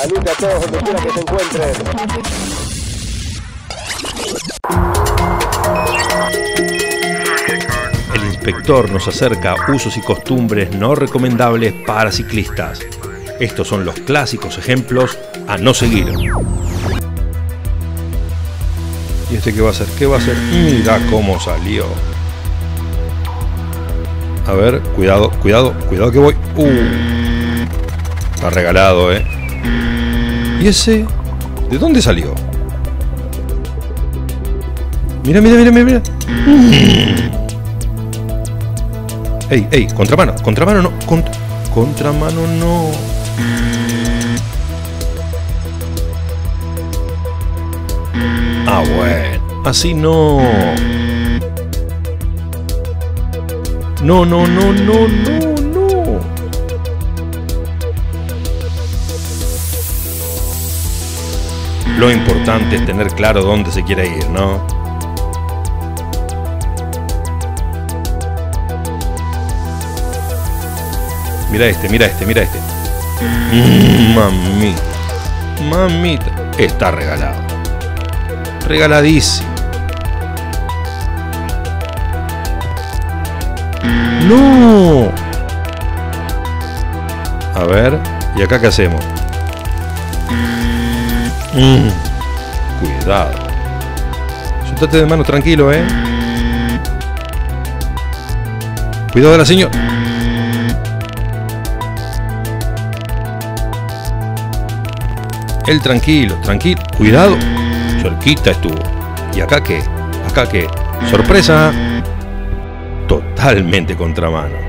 Salute a todos donde quiera que se encuentren. El inspector nos acerca a usos y costumbres no recomendables para ciclistas. Estos son los clásicos ejemplos a no seguir. ¿Y este qué va a hacer? ¿Qué va a hacer? Mira cómo salió. A ver, cuidado, cuidado, cuidado que voy. Está regalado, ¿Y ese? ¿De dónde salió? Mira, mira, mira, mira. Ey, ey, contramano, contramano no. Contramano no. Ah, bueno. Así no. No, no, no, no, no, no. Lo importante es tener claro dónde se quiere ir, ¿no? Mira este, mira este, mira este. Mamita. Mamita. Está regalado. Regaladísimo. ¡No! A ver, ¿y acá qué hacemos? Cuidado. Suéltate de mano, tranquilo, Cuidado de la señora. Él tranquilo, tranquilo. Cuidado. Cerquita estuvo. ¿Y acá qué? ¿Acá qué? ¡Sorpresa! Totalmente contramano.